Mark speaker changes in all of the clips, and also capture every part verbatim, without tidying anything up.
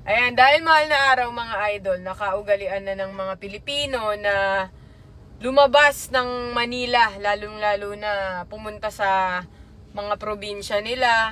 Speaker 1: Ayan, dahil mahal na araw mga idol, nakaugalian na ng mga Pilipino na lumabas ng Manila, lalong-lalo na pumunta sa mga probinsya nila,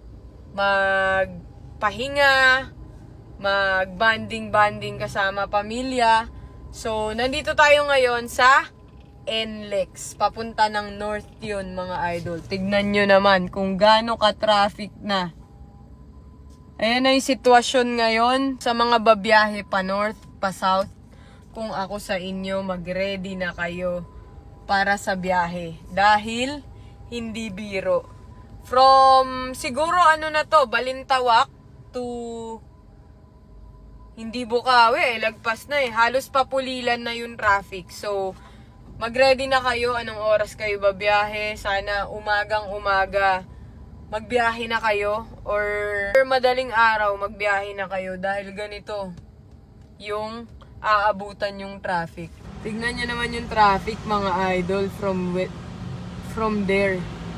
Speaker 1: magpahinga, mag-banding-banding kasama pamilya. So, nandito tayo ngayon sa N L E X. Papunta ng north yun mga idol. Tignan nyo naman kung gaano ka-traffic na. Ayan na yung sitwasyon ngayon sa mga babiyahe pa north, pa south. Kung ako sa inyo, mag-ready na kayo para sa biyahe. Dahil hindi biro. From siguro ano na to, Balintawak to hindi Bukawi, eh, lagpas na eh. Halos papulilan na yung traffic. So, mag-ready na kayo. Anong oras kayo babiyahe? Sana umagang umaga magbiyahe na kayo or madaling araw magbiyahe na kayo dahil ganito yung aabutan yung traffic. Tignan nyo naman yung traffic mga idol from from there.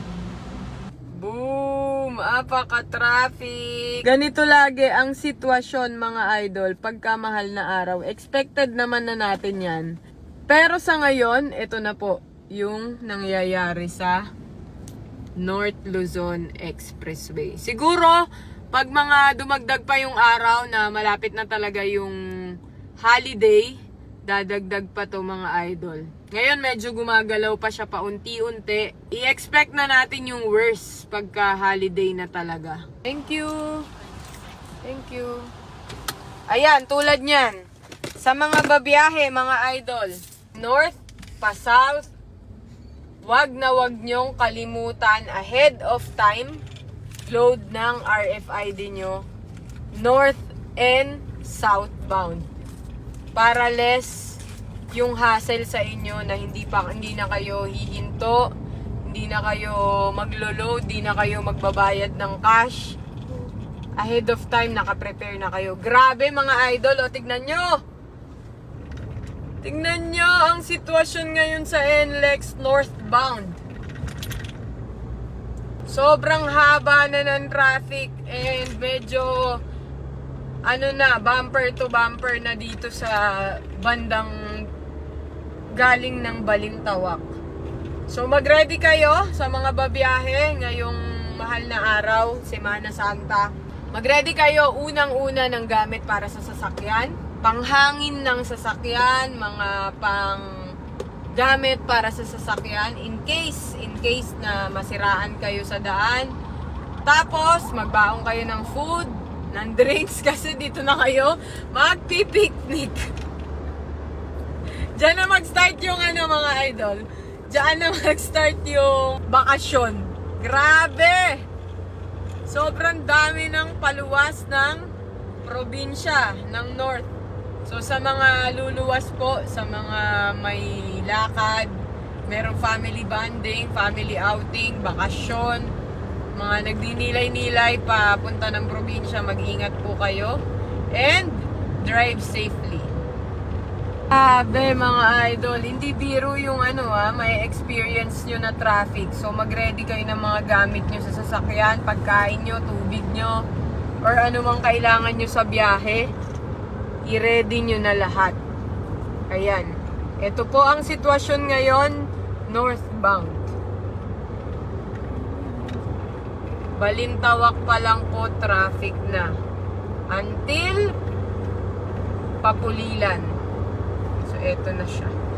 Speaker 1: Boom! Apaka-traffic! Ganito lagi ang sitwasyon mga idol pagka mahal na araw. Expected naman na natin yan. Pero sa ngayon, ito na po yung nangyayari sa North Luzon Expressway. Siguro, pag mga dumagdag pa yung araw na malapit na talaga yung holiday, dadagdag pa to mga idol. Ngayon, medyo gumagalaw pa siya paunti-unti. I-expect na natin yung worst pagka holiday na talaga. Thank you! Thank you! Ayan, tulad nyan. Sa mga babiyahe, mga idol, north pa south, wag na wag nyong kalimutan ahead of time load ng R F I D nyo north and southbound para less yung hassle sa inyo na hindi pa hindi na kayo hihinto, hindi na kayo maglo-load, hindi na kayo magbabayad ng cash. Ahead of time naka-prepare na kayo. Grabe mga idol, o tignan nyo. Tingnan nyo ang sitwasyon ngayon sa N L E X northbound. Sobrang haba na ng traffic and medyo ano na, bumper to bumper na dito sa bandang galing ng Balintawak. So mag-ready kayo sa mga babiyahe ngayong mahal na araw, Semana Santa. Mag-ready kayo unang-una ng gamit para sa sasakyan. Panghangin ng sasakyan, mga pang gamit para sa sasakyan in case, in case na masiraan kayo sa daan. Tapos, magbaong kayo ng food, ng drinks kasi dito na kayo magpipiknik. Diyan na mag-start yung ano mga idol. Diyan na mag-start yung bakasyon. Grabe! Sobrang dami ng paluwas ng probinsya ng north. So sa mga luluwas po, sa mga may lakad, merong family bonding, family outing, bakasyon, mga nagdinilay-nilay papunta ng probinsya, mag-ingat po kayo and drive safely. Sabi mga idol, hindi biro yung ano ha, may experience nyo na traffic. So mag-ready kayo ng mga gamit nyo sa sasakyan, pagkain nyo, tubig nyo, or ano mang kailangan nyo sa biyahe. I-ready nyo na lahat. Ayan. Ito po ang sitwasyon ngayon, northbound. Balintawak pa lang po, traffic na. Until Papulilan. So, eto na siya.